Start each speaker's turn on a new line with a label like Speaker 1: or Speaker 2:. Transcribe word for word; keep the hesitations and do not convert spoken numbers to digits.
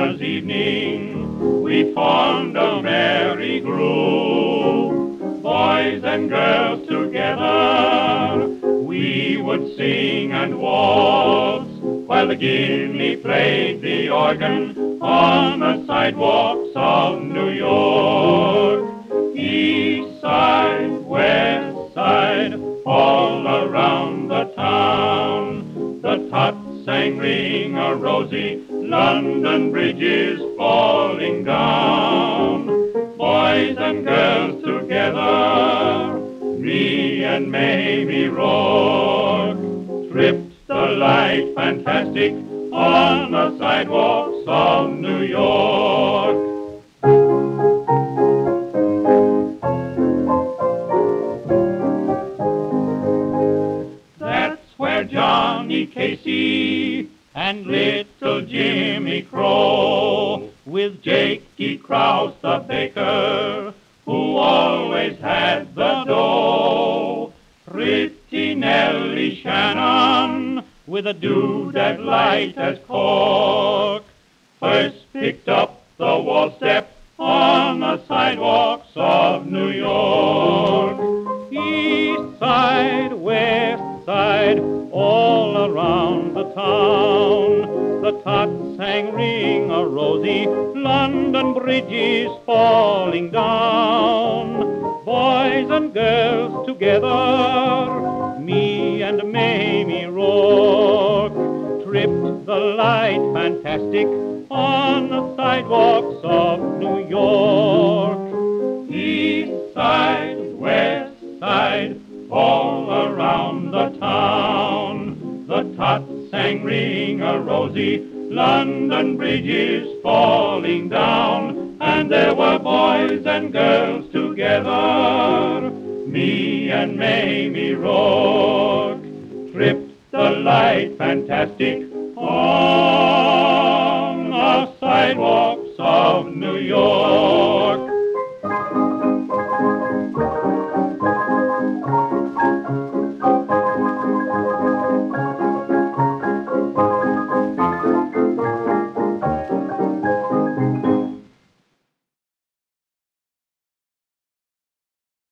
Speaker 1: summer's evening, we formed a merry group. Boys and girls together, we would sing and waltz, while the guinea played the organ on the sidewalks of New York. East side, west side, all around the town, the tots sang Ring a Rosie, London Bridge is falling down. Boys and girls together, me and Mamie Rourke, tripped the light fantastic on the sidewalks of New York. That's where Johnny Casey and little Jimmy Crow, with Jakey Krause the baker, who always had the dough, pretty Nellie Shannon, with a doodad light as cork, first picked up the wall step on the sidewalks of New York. East side, west side, all around the town, the tots sang Ring a Rosie, London Bridge is falling down. Boys and girls together, me and Mamie Rourke, tripped the light fantastic on the sidewalks of New York. East side, west side, all around the town, the tots sang Ring a Rosie, London Bridge is falling down. And there were boys and girls together, me and Mamie Rourke, tripped the light fantastic on the sidewalks of New York.